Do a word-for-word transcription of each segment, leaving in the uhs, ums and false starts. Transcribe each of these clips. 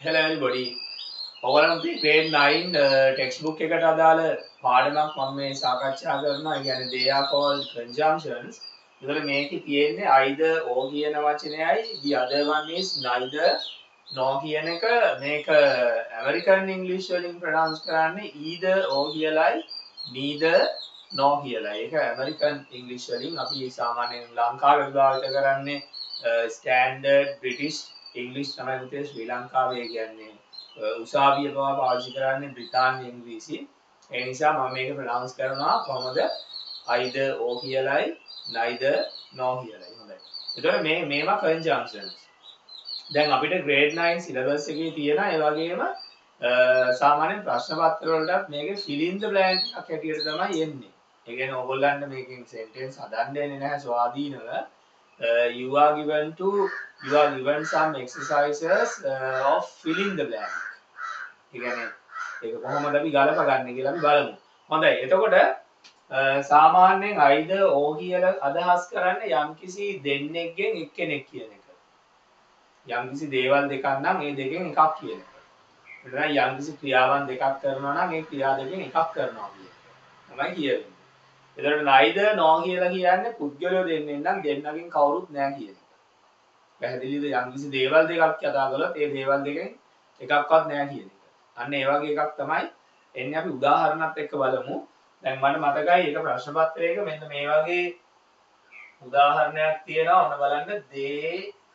Hello everybody. ඔයගොල්ලන්ට grade nine textbook එකට අදාළ පාඩමක් මම මේ සාකච්ඡා කරනවා. ඒ කියන්නේ they are called conjunctions. ඒතර මේකේ තියෙන්නේ either or කියන වචනයයි the other one is neither nor කියන එක. මේක American English වලින් pronounce කරන්නේ either or කියලායි neither nor කියලා. ඒක American English වලින් අපි සාමාන්‍යයෙන් ලංකාවේ භාවිත කරන්නේ standard British English තමයි පුතේ. ශ්‍රී ලංකාවේ කියන්නේ උසාවිය පවා පාවිච්චි කරන්නේ බ්‍රිතාන්‍ය ඉංග්‍රීසි. ඒ නිසා මම මේක ප්‍රොනවුන්ස් කරනවා කොහොමද? either or කියලායි neither nor කියලායි. හොඳයි. එතකොට මේ මේවා conjunctions. දැන් අපිට grade nine syllabus එකේ තියෙන ඒ වගේම සාමාන්‍ය ප්‍රශ්න පත්‍ර වලටත් මේකේ fill in the blank එකක් හැටියට තමයි එන්නේ. ඒ කියන්නේ ඕගොල්ලන්ට මේකෙන් sentence හදන්න එන්නේ නැහැ ස්වාධීනව. Uh, you are given to you are given some exercises uh, of filling the blank. ඒ කියන්නේ ඒක කොහොමද අපි ගලපගන්නේ කියලා අපි බලමු. හොඳයි. එතකොට සාමාන්‍යයෙන් either or කියලා අදහස් කරන්නේ යම්කිසි දෙන්නෙක්ගෙන් එක්කෙනෙක් කියන එක. යම්කිසි දේවල් දෙකක් නම් ඒ දෙකෙන් එකක් කියන එක. එතන යම්කිසි ක්‍රියාවන් දෙකක් කරනවා නම් ඒ ක්‍රියා දෙකෙන් එකක් කරනවා කියන එක. තමයි කියන්නේ. එතකොට neither nor කියලා කියන්නේ පුද්ගලයෝ දෙන්නෙන් නම් දෙන්නගෙන් කවුරුත් නැහැ කියන එක. පැහැදිලිද? යම්කිසි දේවල් දෙකක් කතා කළොත් ඒ දේවල් දෙකෙන් එකක්වත් නැහැ කියන එක. අන්න ඒ වගේ එකක් තමයි එන්නේ. අපි උදාහරණත් එක්ක බලමු. දැන් මට මතකයි ඒක ප්‍රශ්න පත්‍රයක මෙන්න මේ වගේ උදාහරණයක් තියෙනවා. ඔන්න බලන්න. they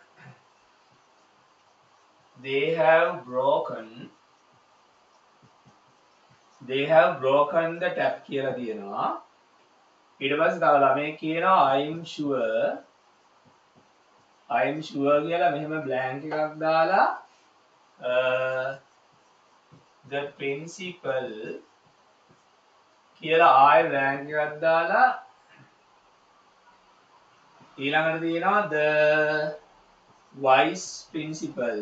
they have broken they have broken the tap කියලා තියෙනවා. ඊට පස්සේ තව ළමයි කියනවා I'm sure I'm sure කියලා මෙහෙම blank එකක් දාලා uh, the principal කියලා ආයෙ blank එකක් දාලා ඊළඟට තියෙනවා the vice principal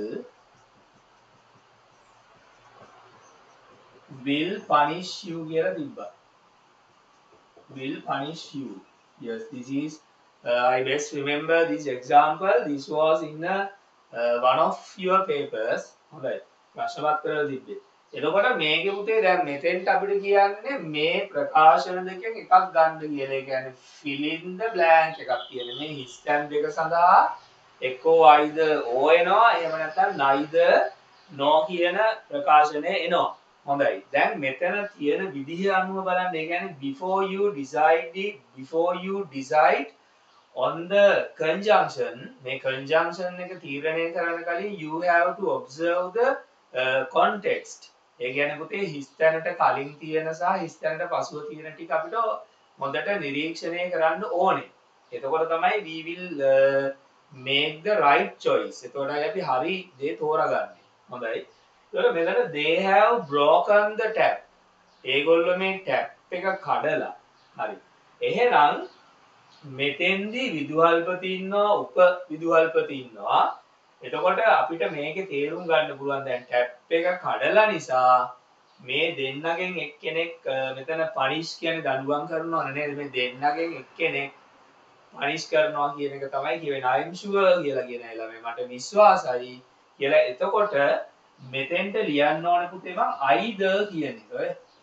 will punish you කියලා තිබ්බා. will punish you. Yes, this is uh, I best remember this example. This was in a, uh, one of your papers. හොඳයි. ප්‍රශ්න පත්‍රවල තිබ්බේ. එතකොට මේකේ පුතේ දැන් මෙතෙන්ට අපිට කියන්නේ මේ ප්‍රකාශන දෙකෙන් එකක් ගන්න කියලා. ඒ කියන්නේ fill in the blank එකක් කියන්නේ මේ his and දෙක සඳහා එක්කෝ either or එනවා. එහෙම නැත්නම් neither nor කියන ප්‍රකාශනය එනවා. හොඳයි. දැන් මෙතන තියෙන විදිහ අනුව බලන්න. ඒ කියන්නේ before you decide it, before you decide on the conjunction, මේ conjunction එක තීරණය කරන්න කලින් you have to observe the uh, context. ඒ කියන්නේ පුතේ හිස් තැනට කලින් තියෙන සහ හිස් තැනට පසුව තියෙන ටික අපිට හොඳට නිරීක්ෂණය කරන්න ඕනේ. එතකොට තමයි we will uh, make the right choice. එතකොටයි අපි හරි දේ තෝරගන්නේ. හොඳයි. එතකොට මෙතන they have broken the tap. ඒගොල්ලෝ මේ tap එක කඩලා. හරි. එහෙනම් මෙතෙන්දි විදුහල්පති ඉන්නවා, උප විදුහල්පති ඉන්නවා. එතකොට අපිට මේකේ තේරුම් ගන්න පුළුවන් දැන් tap එක කඩලා නිසා මේ දෙන්නගෙන් එක්කෙනෙක් මෙතන punish කියන්නේ දඬුවම් කරනවා නේද? මේ දෙන්නගෙන් එක්කෙනෙක් punish කරනවා කියන එක තමයි කියවෙන්නේ. I'm sure කියලා කියන ළමයි මට විශ්වාසයි කියලා. එතකොට මෙතෙන්ට ලියන්න ඕන පුතේ මම either කියන එක.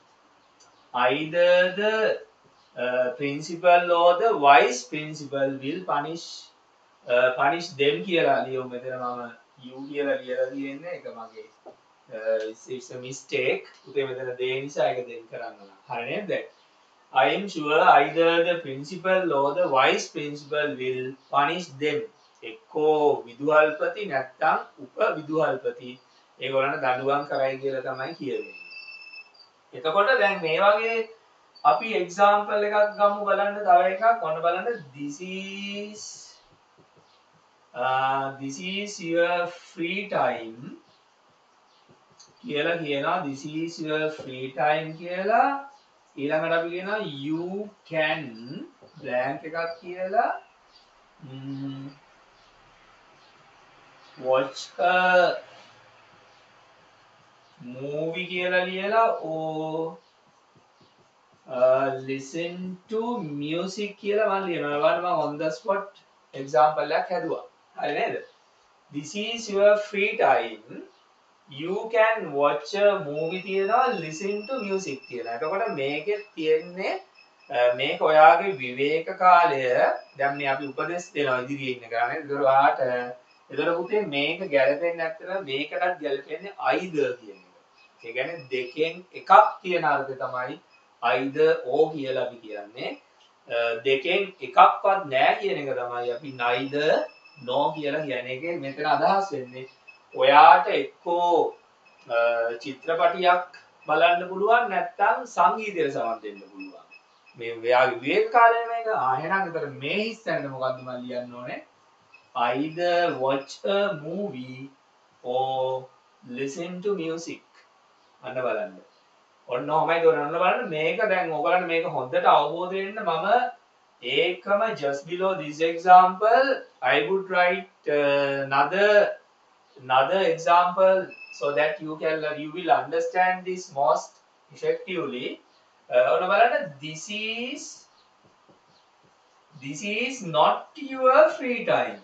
either the uh, principal or the vice principal will punish uh, punish them කියලා ලියමු. මෙතන මම you කියලා ලියලා තියෙන්නේ. ඒක මගේ uh, it's a mistake. පුතේ මෙතන they නිසා ඒක දෙන්න කරන්න ඕන. හරි නේද? I am sure either the principal or the vice principal will punish them. එක්කෝ විදුහල්පති නැත්නම් උප විදුහල්පති ඒගොල්ලන්ට දඬුවම් කරයි කියලා තමයි කියන්නේ. එතකොට දැන් මේ වගේ අපි එක්සැම්පල් එකක් ගමු බලන්න. තව එකක් ඔන්න බලන්න. this is uh, this is your free time කියලා කියනවා. this is your free time කියලා. ඊළඟට අපි කියනවා you can blank එකක් කියලා mm, watch a movie කියලා ලියලා or uh, listen to music කියලා මම ලියනවා. බලන්න මම on the spot example එකක් හැදුවා. හරි නේද? This is your free time you can watch a movie තියනවා listen to music කියලා. එතකොට මේකේ තියෙන්නේ මේක ඔයාගේ විවේක කාලය දැන් මේ අපි උපදෙස් දෙනවා ඉදිරියේ ඉන්න ගානේ. ඒතර ඔයාට ඒතර පුතේ මේක ගැලපෙන්නේ නැත්නම් මේකටත් ගැලපෙන්නේ either කියන එක. ඒ කියන්නේ දෙකෙන් එකක් කියන අර්ථය තමයි either or කියලා අපි කියන්නේ. දෙකෙන් එකක්වත් නැහැ කියන එක තමයි අපි neither nor කියලා කියන්නේ. ඒකේ මෙතන අදහස් වෙන්නේ ඔයාට එක්කෝ චිත්‍රපටියක් බලන්න පුළුවන් නැත්නම් සංගීතයට සමන් දෙන්න පුළුවන්. මේ ඔයාගේ විවේක කාලේ මේක ආයෙනම් ඒතර මේ හිස්සෙන්ද මොකද්ද මම ලියන්න ඕනේ? either watch a movie or listen to music. අන්න බලන්න. ඔන්න ඔහමයි කරන්න බලන්න මේක දැන් ඔයගලන්ට මේක හොඳට අවබෝධ වෙන්න මම ඒකම just below this example I would write uh, another another example so that you can you will understand this most effectively. ඔන්න බලන්න this is this is not your free time.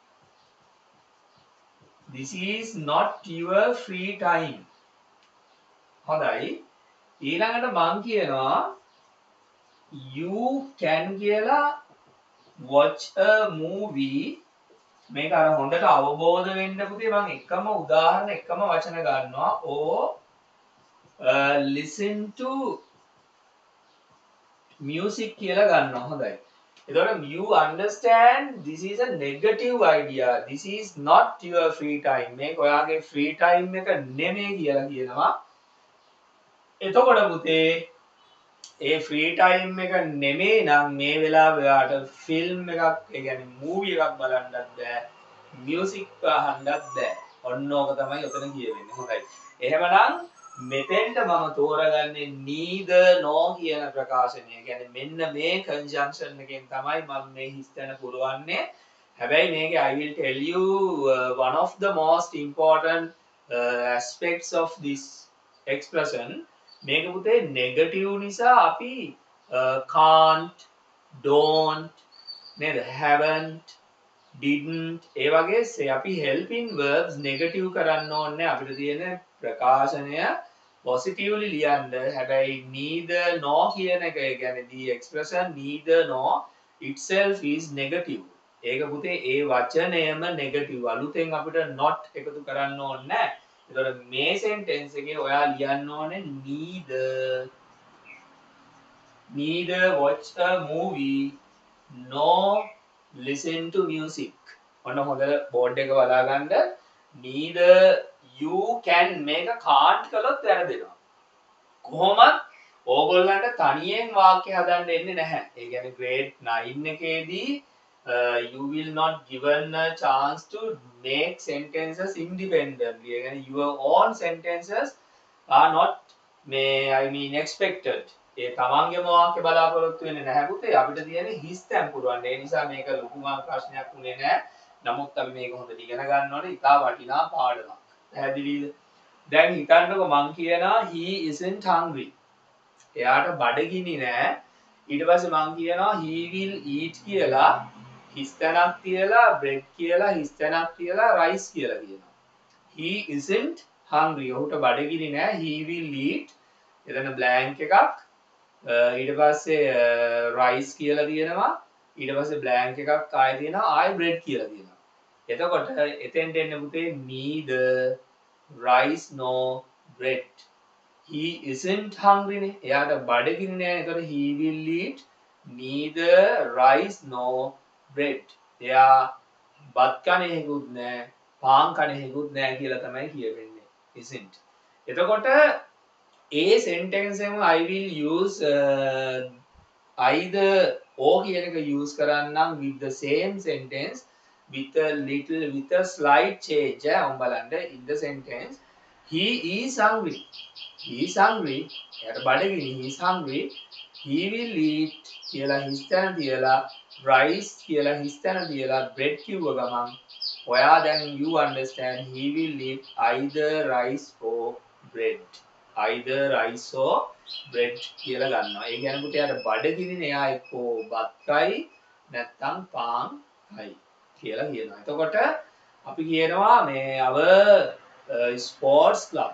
This is not your free time. හොඳයි. ඊළඟට මං කියනවා you can කියලා watch a movie මේක අර හොඳට අවබෝධ වෙන්න පුතේ මම එකම උදාහරණ එකම වචන ගන්නවා or uh, listen to music කියලා ගන්නවා හොඳයි. එතකොට you understand this is a negative idea. This is not your free time. මේක ඔයාගේ free time එක නෙමෙයි කියලා කියනවා. එතකොට පුතේ ඒ free time එක නෙමෙයි නම් මේ වෙලාව ඔයාට film එකක් ඒ කියන්නේ movie එකක් බලන්නත් බෑ music අහන්නත් බෑ ඔන්න ඕක තමයි ඔතන කියවෙන්නේ හොඳයි එහෙමනම් මෙතෙන්ට මම තෝරගන්නේ neither nor කියන ප්‍රකාශනය කියන්නේ මෙන්න මේ conjunction එකෙන් තමයි මම මේ හිතන්න පුරවන්නේ හැබැයි මේකේ I will tell you uh, one of the most important uh, aspects of this expression මේක පුතේ negative නිසා අපි uh, can't don't නේද haven't didn't ඒ වගේ අපි helping verbs negative කරන්න ඕනේ අපිට තියෙන ප්‍රකාශනය positively ලියන්න හැබැයි neither nor කියන එක ඒ කියන්නේ the expression neither nor itself is negative ඒක පුතේ ඒ වචනයම negative අලුතෙන් අපිට not එකතු කරන්න ඕනේ නැහැ එතකොට මේ sentence එකේ ඔයා ලියන්න ඕනේ neither neither watch a movie nor listen to music. ඔන්න හොඳ බෝඩ් එක බලා ගන්න. neither you can make a can't කළොත් වැරදෙනවා. කොහොමද? ඕගොල්ලන්ට තනියෙන් වාක්‍ය හදන්න එන්නේ නැහැ. ඒ කියන්නේ grade nine එකේදී uh, you will not given a chance to make sentences independently. ඒ කියන්නේ your own sentences are not may I mean expected. ඒ තමන්ගේම වාක්‍ය බලාපොරොත්තු වෙන්නේ නැහැ පුතේ අපිට තියෙන්නේ හිස් තැන් පුරවන්න. ඒ නිසා මේක ලොකු මාක් ප්‍රශ්නයක් උනේ නැහැ. නමුත් අපි මේක හොඳට ඉගෙන ගන්න ඕනේ. ඉතා වටිනා පාඩමක්. පැහැදිලිද? දැන් හිතන්නකෝ මං කියනවා he isn't hungry. එයාට බඩගිනි නෑ. ඊට පස්සේ මං කියනවා he will eat කියලා හිස් තැනක් තියලා bread කියලා හිස් තැනක් තියලා rice කියලා කියනවා. he isn't hungry. ඔහුට බඩගිනි නෑ. he will eat. එතන blank එකක් ඊට පස්සේ rice කියලා තියෙනවා ඊට පස්සේ blank එකක් ආයෙ තියෙනවා ආයෙ bread කියලා තියෙනවා එතකොට එතෙන්ට එන්න පුතේ neither rice nor bread he isn't hungry නේ එයාට බඩගිනි නෑ එතකොට he will eat neither rice nor bread එයා බත් කණේකුත් නෑ පාන් කණේකුත් නෑ කියලා තමයි කියවෙන්නේ isn't එතකොට A sentence එකම I will use uh, either or කියන එක use කරන්නම් with the same sentence with a little with a slight change ඈ ඔන්න බලන්න in the sentence he is hungry he is hungry එයාට බඩගිනි he is hungry he will eat කියලා හිස් තැන තියලා rice කියලා හිස් තැන තියලා bread කිව්ව ගමන් ඔයා දැන් you understand he will eat either rice or bread either rice or bread කියලා ගන්නවා. ඒ කියන්නේ පුතේ අර බඩගිනිනේ එයා එක්කෝ බත් කයි නැත්නම් පාන් කයි කියලා කියනවා. එතකොට අපි කියනවා මේ our uh, sports club.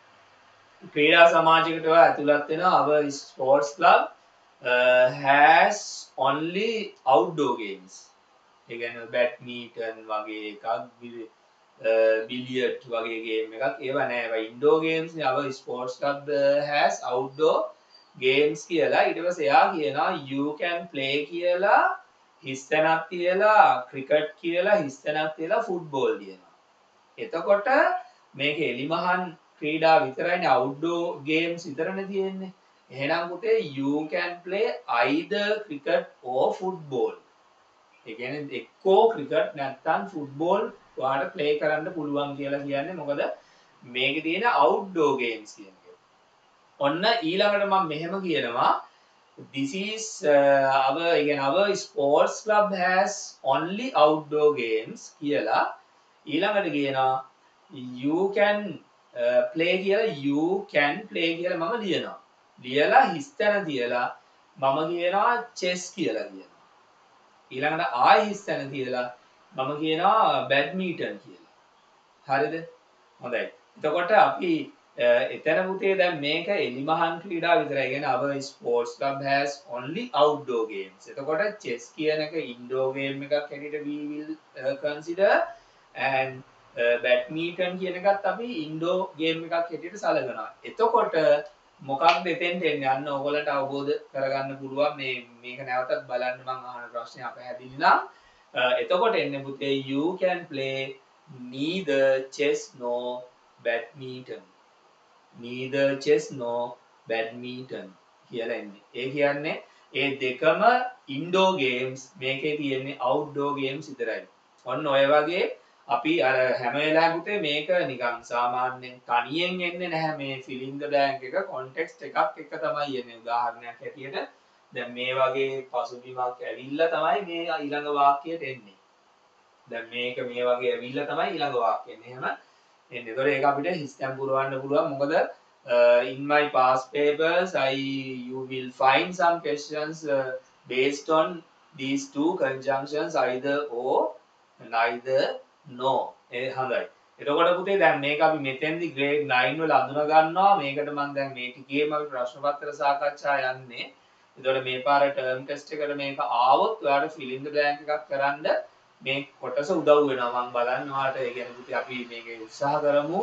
ක්‍රීඩා සමාජයකට ඇතුළත් වෙන our sports club uh, has only outdoor games. ඒ කියන්නේ badminton වගේ එකක්, බිලියඩ් වගේ ගේම් එකක් ඒවා නෑ. ඒවා ඉන්ඩෝර් ගේම්ස් නේ. our sports club uh, has outdoor games කියලා. ඊට පස්සේ එයා කියනවා you can play කියලා හිස්තැනක් තියලා, ක්‍රිකට් කියලා හිස්තැනක් තියලා, ෆුට්බෝල් කියනවා. එතකොට මේක එලිමහන් ක්‍රීඩා විතරයිනේ, outdoor games විතරනේ තියෙන්නේ. එහෙනම් පුතේ you can play either cricket or football. ඒ කියන්නේ එක්කෝ ක්‍රිකට් නැත්නම් ෆුට්බෝල් ඔයාලට ප්ලේ කරන්න පුළුවන් කියලා කියන්නේ. මොකද මේකේ තියෙන outdoor games කියන එක. ඔන්න ඊළඟට මම මෙහෙම කියනවා this is uh, our again our sports club has only outdoor games කියලා. ඊළඟට කියනවා you can uh, play කියලා you can play කියලා මම ලියනවා. ලියලා හිස්තැන තියලා මම කියනවා chess කියලා කියනවා. ඊළඟට ආයෙ හිස්තැන තියලා මම කියනවා බැඩ්මින්ටන් කියලා. හරිද? හොඳයි. එතකොට අපි එතන පුතේ දැන් මේක එලිමහන් ක්‍රීඩා විතරයි. කියන්නේ our sports club has only outdoor games. එතකොට chess කියන එක indoor game එකක් හැටියට we will uh, consider and uh, badminton කියන එකත් අපි indoor game එකක් හැටියට සලකනවා. එතකොට මොකක්ද එතෙන්ට එන්නේ? අන්න ඕගොල්ලන්ට අවබෝධ කරගන්න පුළුවන්. මේ මේක නැවතත් බලන්න මම අහන ප්‍රශ්නේ අපහැදිලි නම් එතකොට එන්නේ පුතේ you can play neither chess nor badminton. neither chess nor badminton කියලා එන්නේ. ඒ කියන්නේ ඒ දෙකම indoor games, මේකේ තියෙන්නේ outdoor games විතරයි. ඔන්න ඔය වගේ අපි අර හැම වෙලාවෙම පුතේ මේක නිකන් සාමාන්‍යයෙන් තනියෙන් එන්නේ නැහැ. මේ fill in the blank එක context එකක් එක තමයි එන්නේ. උදාහරණයක් හැටියට දැන් මේ වගේ පසුබිමක් ඇවිල්ලා තමයි මේ ඊළඟ වාක්‍යයට එන්නේ. දැන් මේක මේ වගේ ඇවිල්ලා තමයි ඊළඟ වාක්‍යය එන්නේ. එහෙම එන්නේ. ඒතකොට ඒක අපිට හිස්තැන් පුරවන්න පුළුවන්. මොකද uh, in my past papers I you will find some questions uh, based on these two conjunctions, either or, neither, no. ඒ හොඳයි. එතකොට පුතේ දැන් මේක අපි මෙතෙන්දි grade nine වල අඳුන ගන්නවා. මේකට මම දැන් මේ ටිකේම අපි ප්‍රශ්න පත්‍ර සාකච්ඡා යන්නේ. එතකොට මේ පාර ටර්ම් ටෙස්ට් එකට මේක ආවොත් ඔයාලට fill in the blank එකක් කරන්න මේ කොටස උදව් වෙනවා. මම බලන්න ඔයාලට ඒ කියන්නේ පුතේ අපි මේකේ උත්සාහ කරමු.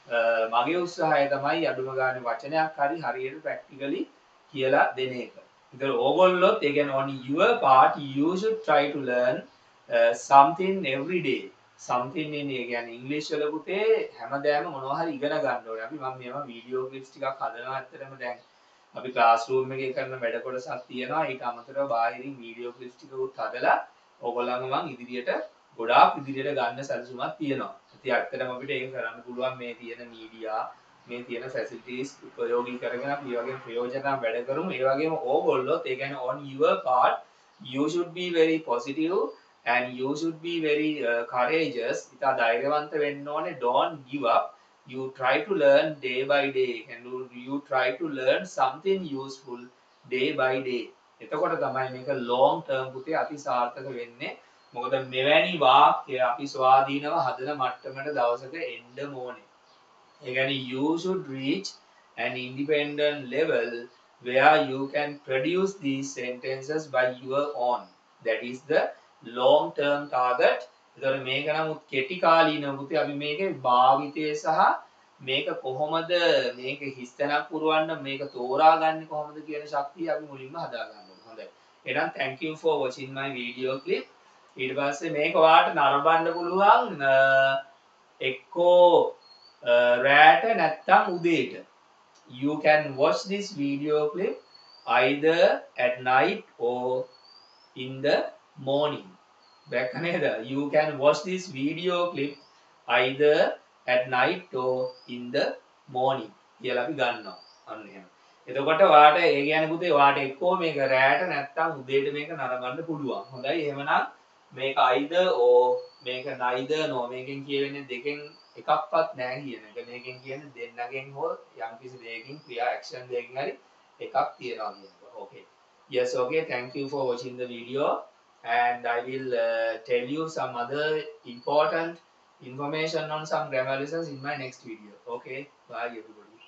මගේ උත්සාහය තමයි අඩුම ගානේ වචනයක් හරි හරියට ප්‍රැක්ටිකලි කියලා දෙන එක. ඒතර ඕගොල්ලොත් ඒ කියන්නේ on your part you should try to learn uh, something every day. something in ඒ කියන්නේ ඉංග්‍රීසි වල පුතේ හැමදාම මොනවා හරි ඉගෙන ගන්න ඕනේ. අපි මම මේවා වීඩියෝ ක්ලිප්ස් ටිකක් හදනවා. ඇත්තටම දැන් අපි ක්ලාස් රූම් එකේ කරන වැඩ කොටසක් තියෙනවා. ඊට අමතරව බාහිරින් වීඩියෝ ක්ලිප්ස් ටික උත් හදලා ඕගොල්ලන්ව මම ඉදිරියට ගොඩාක් ඉදිරියට ගන්න සැලසුමක් තියෙනවා. ඉතින් ඇත්තටම අපිට ඒක කරන්න පුළුවන්. මේ තියෙන මීඩියා, මේ තියෙන ෆැසිලිටිස් උපයෝගී කරගෙන අපි මේ වගේ ප්‍රයෝජනක් වැඩ කරමු. ඒ වගේම ඕගොල්ලොත් ඒ කියන්නේ on your part you should be very positive and you should be very uh, courageous. ඉතා ධෛර්යවන්ත වෙන්න ඕනේ. Don't give up. You try to learn day by day and you try to learn something useful day by day. එතකොට තමයි මේක long term පුතේ අති සාර්ථක වෙන්නේ. මොකද මෙවැනි වාක්‍ය අපි ස්වාධීනව හදන මට්ටමට දවසක එන්න ඕනේ. ඒ කියන්නේ you should reach an independent level where you can produce these sentences by your own. That is the long term target. ඒතකොට මේක නමුත් කෙටි කාලීන පුතේ අපි මේකේ භාවිතය සහ මේක කොහොමද මේක හිස්තැනක් පුරවන්න මේක තෝරාගන්නේ කොහොමද කියන ශක්තිය අපි මුලින්ම හදා ගන්න ඕනේ. හොඳයි. එහෙනම් thank you for watching my video clip. ඊට පස්සේ මේක ඔයාලට නරඹන්න පුළුවන් එක්කෝ රැට නැත්තම් උදේට. You can watch this video clip either at night or in the morning. දැක්ක නේද? You can watch this video clip either at night or in the morning කියලා අපි ගන්නවා. අන්න එහෙම. එතකොට ඔයාලට ඒ කියන්නේ පුතේ ඔයාලට එක්කෝ මේක රැට නැත්තම් උදේට මේක නරඹන්න පුළුවන්. හොඳයි. එහෙමනම් මේක either or මේක neither no මේකෙන් කියවෙන්නේ දෙකෙන් එකක්වත් නැහැ කියන එක. මේකෙන් කියන්නේ දෙන්නගෙන් හෝ යම්කිසි දෙයකින් ක්‍රියා action දෙකකින් හරි එකක් තියනවා කියන එක. Okay. Yes, okay. Thank you for watching the video and I will uh, tell you some other important information on some grammar lessons in my next video. Okay, bye everybody.